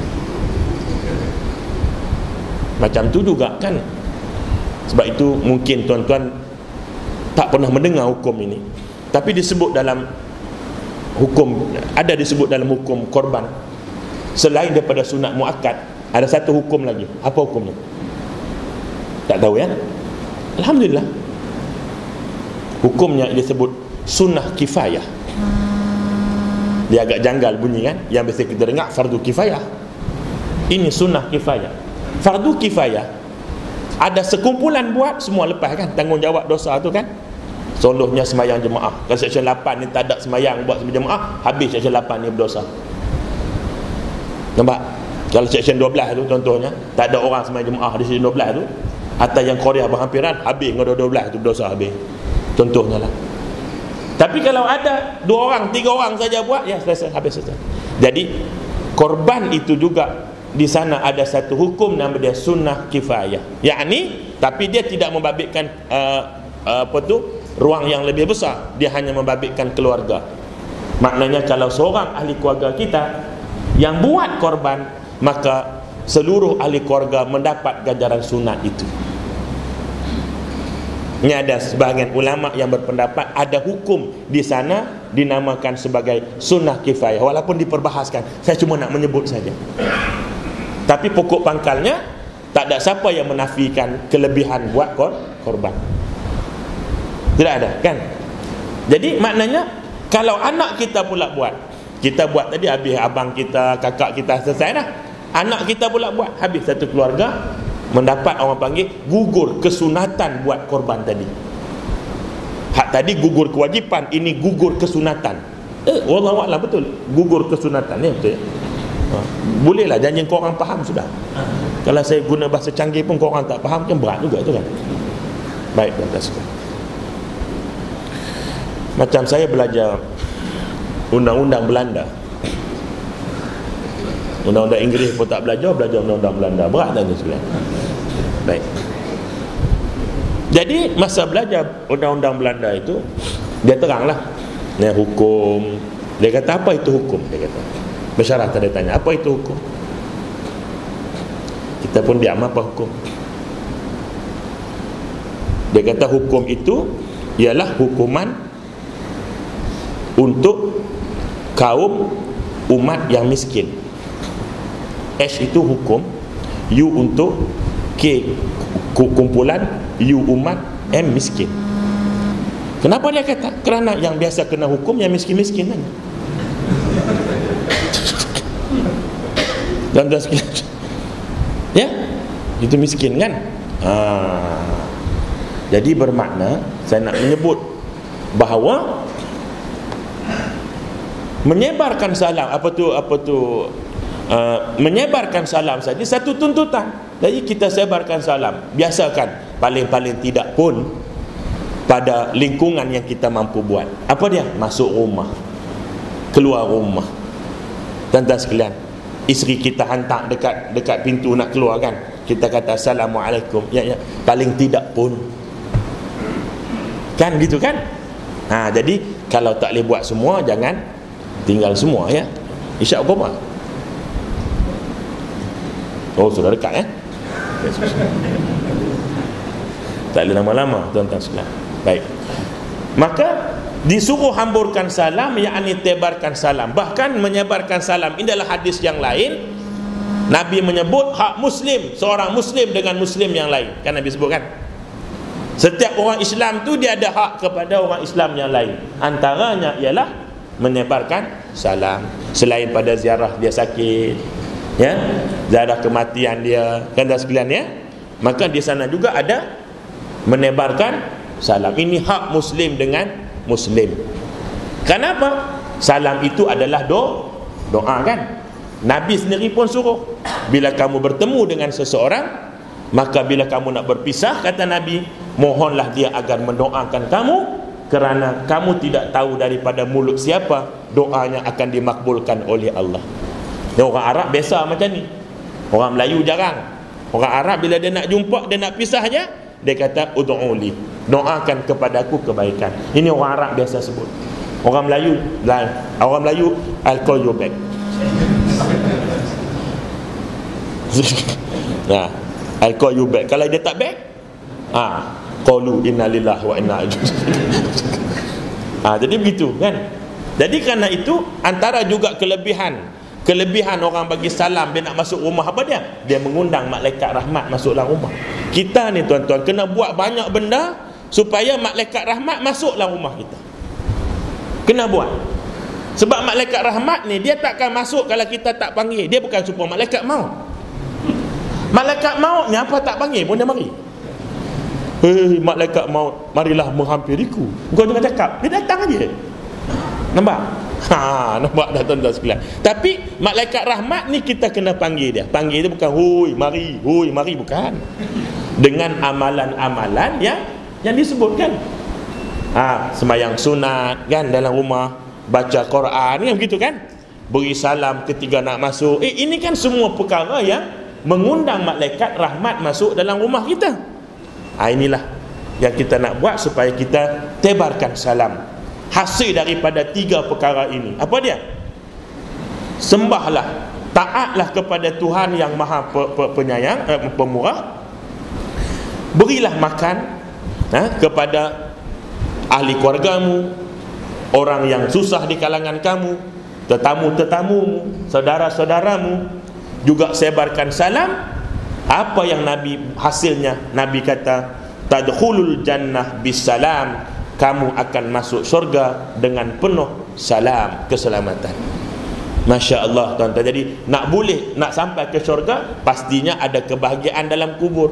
Macam tu juga kan. Sebab itu mungkin tuan-tuan tak pernah mendengar hukum ini, tapi disebut dalam hukum, ada disebut dalam hukum korban, selain daripada sunat muakkad, ada satu hukum lagi. Apa hukumnya? Tak tahu ya? Alhamdulillah. Hukumnya disebut sunnah kifayah. Dia agak janggal bunyi kan, yang biasa kita dengar fardu kifayah. Ini sunnah kifayah. Fardu kifayah, ada sekumpulan buat, semua lepas kan, tanggungjawab dosa tu kan. Contohnya semayang jemaah, kalau section lapan ni tak ada semayang buat jemaah, habis section lapan ni berdosa. Nampak? Kalau section dua belas tu contohnya, tak ada orang semayang jemaah di section dua belas tu, atau yang Korea berhampiran, habis dengan dua belas tu berdosa habis. Contohnya lah. Tapi kalau ada dua orang, tiga orang saja buat, ya selesai, habis selesai. Jadi korban itu juga di sana ada satu hukum nama dia sunnah kifayah. Yakni, tapi dia tidak membabitkan uh, uh, apa tu, ruang yang lebih besar. Dia hanya membabitkan keluarga. Maknanya kalau seorang ahli keluarga kita yang buat korban, maka seluruh ahli keluarga mendapat ganjaran sunat itu. Ini ada sebahagian ulama yang berpendapat ada hukum di sana dinamakan sebagai sunnah kifayah, walaupun diperbahaskan. Saya cuma nak menyebut saja. Tapi pokok pangkalnya, tak ada siapa yang menafikan kelebihan buat kor korban. Tidak ada kan? Jadi maknanya kalau anak kita pula buat, kita buat tadi habis, abang kita, kakak kita selesai dah, anak kita pula buat, habis satu keluarga mendapat, orang panggil gugur kesunatan buat korban tadi. Hak tadi gugur kewajipan, ini gugur kesunatan. Eh, wallahu a'lam, betul gugur kesunatan ni, betul ya? Ha, bolehlah, janji kau orang faham sudah. Kalau saya guna bahasa canggih pun kau orang tak faham, kan berat juga tu kan. Baik, tuan-tuan sekalian. Macam saya belajar undang-undang Belanda, undang-undang Inggeris pun tak belajar, belajar undang-undang Belanda. Berat tak tu sekalian? Baik. Jadi masa belajar undang-undang Belanda itu, dia teranglah ni hukum. Dia kata, apa itu hukum? Dia kata, bersyarah tadi tanya, apa itu hukum? Kita pun diam, apa hukum? Dia kata hukum itu ialah hukuman untuk kaum umat yang miskin. H itu hukum, U untuk K kumpulan, U umat, M miskin. Kenapa dia kata? Kerana yang biasa kena hukum yang miskin-miskin kan. Dan dah sekian. Ya, itu miskin kan. Ah. Jadi bermakna saya nak menyebut bahawa menyebarkan salam, apa tu apa tu uh, menyebarkan salam saja satu tuntutan. Jadi kita sebarkan salam, biasakan, paling-paling tidak pun pada lingkungan yang kita mampu buat. Apa dia? Masuk rumah, keluar rumah. Tuan-tuan sekalian, isteri kita hantar dekat dekat pintu nak keluar kan, kita kata assalamualaikum, ya ya, paling tidak pun kan, gitu kan. Ha, jadi kalau tak boleh buat semua, jangan tinggal semua ya. Isyak berapa? Oh, sudah dekat ya. Tak boleh lama-lama tuan-tuan sekalian. Baik. Maka disuruh hamburkan salam, yakni tebarkan salam, bahkan menyebarkan salam. Ini adalah hadis yang lain. Nabi menyebut hak muslim, seorang muslim dengan muslim yang lain. Kan Nabi sebut kan? Setiap orang Islam tu dia ada hak kepada orang Islam yang lain. Antaranya ialah menyebarkan salam. Selain pada ziarah dia sakit, ya, ziarah kematian dia, kan dah sekalian ya, maka di sana juga ada menebarkan salam. Ini hak muslim dengan muslim. Kenapa? Salam itu adalah do, doa kan. Nabi sendiri pun suruh, bila kamu bertemu dengan seseorang, maka bila kamu nak berpisah, kata Nabi, mohonlah dia agar mendoakan kamu, kerana kamu tidak tahu daripada mulut siapa doanya akan dimakbulkan oleh Allah. Dan orang Arab biasa macam ni. Orang Melayu jarang. Orang Arab bila dia nak jumpa, dia nak pisah je, dia kata ud'uli, doakan kepadaku kebaikan. Ini orang Arab biasa sebut. Orang Melayu lain. Orang Melayu, I'll call you back. Nah, I'll call you back. Kalau dia tak back, ah, qalu inna lillahi wa inna ilaihi raji'un. Ah, jadi begitu kan. Jadi kerana itu antara juga kelebihan kelebihan orang bagi salam, dia nak masuk rumah, apa dia? Dia mengundang malaikat rahmat masuk dalam rumah. Kita ni tuan-tuan kena buat banyak benda supaya malaikat rahmat masuk dalam rumah kita. Kena buat. Sebab malaikat rahmat ni dia takkan masuk kalau kita tak panggil. Dia bukan supaya malaikat maut. Malaikat maut ni apa tak panggil pun dia mari. Hei malaikat maut, marilah menghampiriku. Kau jangan cakap, dia datang aja. Nampak? Ha, nampak dah tuan-tuan sekalian. Tapi malaikat rahmat ni kita kena panggil dia. Panggil dia bukan hui mari, hui mari, bukan. Dengan amalan-amalan yang yang disebutkan. Ha, sembahyang sunat kan dalam rumah, baca Quran kan, begitu kan? Beri salam ketika nak masuk. Eh ini kan semua perkara yang mengundang malaikat rahmat masuk dalam rumah kita. Ha, inilah yang kita nak buat supaya kita tebarkan salam. Hasil daripada tiga perkara ini, apa dia? Sembahlah, taatlah kepada Tuhan yang maha pe, pe, penyayang, eh, pemurah. Berilah makan ha, kepada ahli keluargamu, orang yang susah di kalangan kamu, tetamu-tetamumu, saudara-saudaramu. Juga sebarkan salam. Apa yang Nabi hasilnya? Nabi kata tadkhulul jannah bisalam, kamu akan masuk surga dengan penuh salam, keselamatan. Masya Allah tuan-tuan. Jadi nak boleh nak sampai ke surga, pastinya ada kebahagiaan dalam kubur.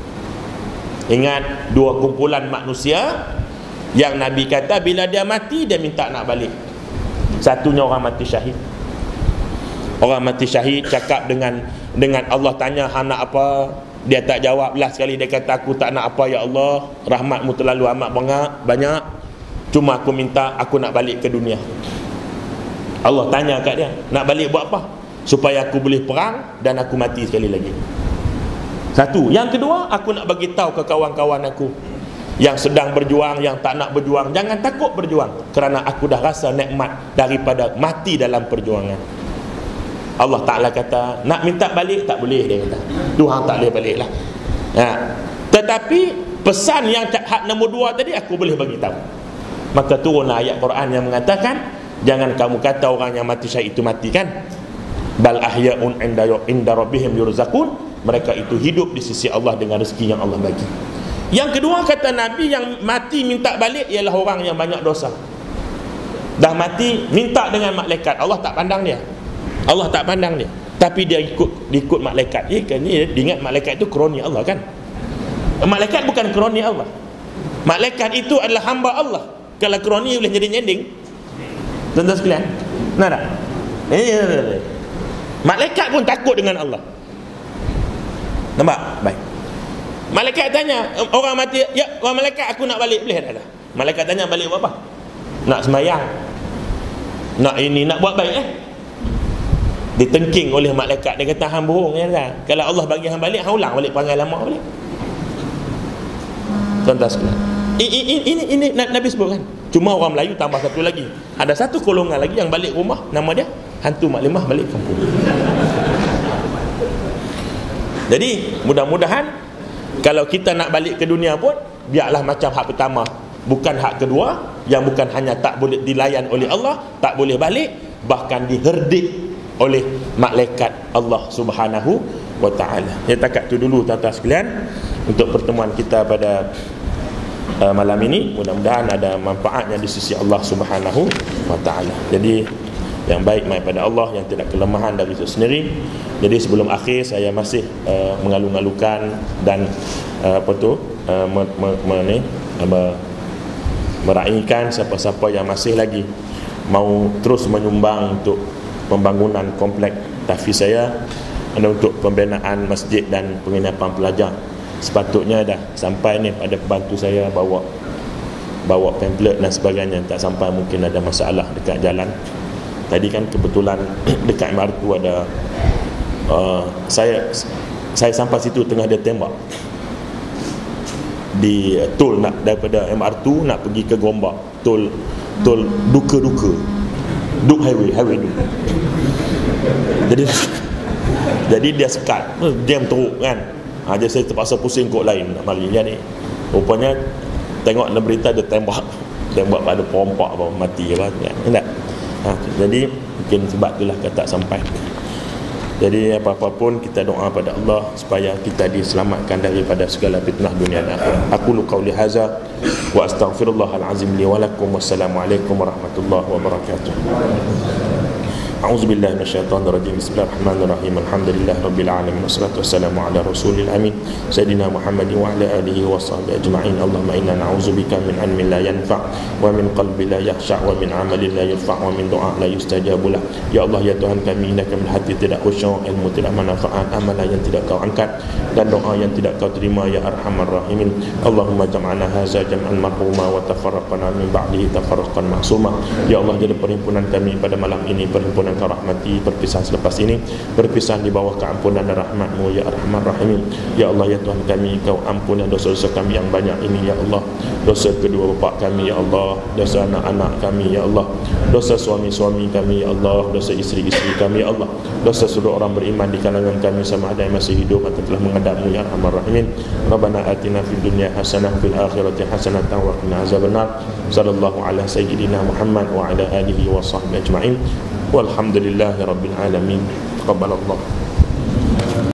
Ingat dua kumpulan manusia yang Nabi kata bila dia mati dia minta nak balik. Satunya orang mati syahid. Orang mati syahid cakap dengan dengan Allah, tanya hang nak apa, dia tak jawab. Last sekali dia kata aku tak nak apa ya Allah, rahmatmu terlalu amat banyak banyak. Cuma aku minta aku nak balik ke dunia. Allah tanya kat dia, nak balik buat apa? Supaya aku boleh perang dan aku mati sekali lagi. Satu. Yang kedua, aku nak bagi tahu ke kawan-kawan aku yang sedang berjuang, yang tak nak berjuang, jangan takut berjuang, kerana aku dah rasa nikmat daripada mati dalam perjuangan. Allah Ta'ala kata, nak minta balik tak boleh, dia kata. Tuhan tak boleh balik lah. Ha. Tetapi pesan yang hak nombor dua tadi aku boleh bagi tahu. Maka turunlah ayat Quran yang mengatakan, jangan kamu kata orang yang mati syahid itu mati, kan? Bal ahya'un inda inda rabbihim yurzaqun. Mereka itu hidup di sisi Allah dengan rezeki yang Allah bagi. Yang kedua, kata Nabi, yang mati minta balik ialah orang yang banyak dosa. Dah mati minta dengan malaikat, Allah tak pandang dia. Allah tak pandang dia, tapi dia ikut ikut malaikat. Eh, kan dia ingat malaikat itu kroni Allah, kan? Malaikat bukan kroni Allah. Malaikat itu adalah hamba Allah. Kalau kroni boleh jadi nyending. Tuan-tuan sekalian, nah tak? Eh, malaikat pun takut dengan Allah. Nampak? Baik. Malaikat tanya, orang mati, ya, orang malaikat aku nak balik, boleh tak? Dah? Malaikat tanya, balik buat apa? Nak sembahyang, nak ini, nak buat baik, eh? Ditengking oleh malaikat. Dia kata, hang bohong, ya tak? Kalau Allah bagi hang balik, hang ulang balik perangai lama balik. Tuan-tuan sekalian, ini, ini, ini, ini Nabi sebut, kan? Cuma orang Melayu tambah satu lagi. Ada satu golongan lagi yang balik rumah, nama dia hantu maklimah balik kampung. Jadi mudah-mudahan kalau kita nak balik ke dunia pun, biarlah macam hak pertama, bukan hak kedua, yang bukan hanya tak boleh dilayan oleh Allah, tak boleh balik, bahkan diherdik oleh malaikat Allah Subhanahu wa ta'ala. Ya, takat tu dulu tuan-tuan sekalian untuk pertemuan kita pada uh, malam ini. Mudah-mudahan ada manfaatnya di sisi Allah Subhanahu wa ta'ala. Jadi yang baik daripada Allah, yang tidak kelemahan dari itu sendiri. Jadi sebelum akhir, saya masih uh, mengalu-alukan dan uh, apa tu uh, me, me, me, ni, uh, meraihkan siapa-siapa yang masih lagi mau terus menyumbang untuk pembangunan komplek tahfiz saya, untuk pembinaan masjid dan penginapan pelajar. Sepatutnya dah sampai ni pada pembantu saya bawa bawa pamphlet dan sebagainya, tak sampai, mungkin ada masalah dekat jalan. Tadi kan kebetulan dekat M R T ada uh, saya saya sampai situ tengah dia tembak di uh, tol nak daripada M R T nak pergi ke Gombak, tol tol duka-duka, duk highway highway duk. Jadi jadi dia sekat, diam teruk, kan? Ha, jadi saya terpaksa pusing kod lain nak mari. Jadi rupanya tengok dalam berita dia tembak tembak pada perompak apa mati apa, kan? Tak? Ha, jadi mungkin sebab itulah kita tak sampai. Jadi apa-apa pun kita doa pada Allah supaya kita diselamatkan daripada segala fitnah dunia dan akhirat. Aku lu qauli hadza wa astaghfirullahal azim li wa lakum. Wassalamualaikum warahmatullahi wabarakatuh. A'udzu billahi minasyaitonir rajim. Bismillahirrahmanirrahim. Alhamdulillah rabbil alamin wassalatu wassalamu ala rasulil amin sayyidina Muhammadin wa ala alihi wa sahbihi ajma'in. Allahumma inna na'udzubika min ilmin la yanfa' wa min qalbin la yakhsha' wa min 'amalin la yurfa' wa min du'a la yustajabu lah. Ya Allah, ya Tuhan kami, innaka min hati tidak khusyuk, ilmu tidak manfaat, amalan yang tidak kau angkat, dan doa yang tidak kau terima, ya arhamar rahimin. Allahumma jam'ana hadza jam'an marhuma wa tafarraqna min ba'dihi tafarraqan ma'suma. Ya Allah, jadi perhimpunan kami pada malam ini perhimpunan kau rahmati, perpisahan selepas ini berpisah di bawah keampunan dan rahmat-Mu, ya arhamar rahimin. Ya Allah, ya Tuhan kami, kau ampuni dosa-dosa kami yang banyak ini, ya Allah. Dosa kedua bapa kami, ya Allah. Dosa anak-anak kami, ya Allah. Dosa suami-suami kami, ya Allah. Dosa isteri-isteri kami, ya Allah. Dosa seluruh orang beriman di kalangan kami, sama ada yang masih hidup atau telah menghadap-Mu, ya arhamar rahimin. Rabbana atina fid dunya hasanah fil akhirati hasanah wa qina azabannar. Sallallahu ala sayyidina Muhammad wa ala alihi wa sahbihi ajma'in. Walhamdulillahi rabbil alamin. Taqabbalallah.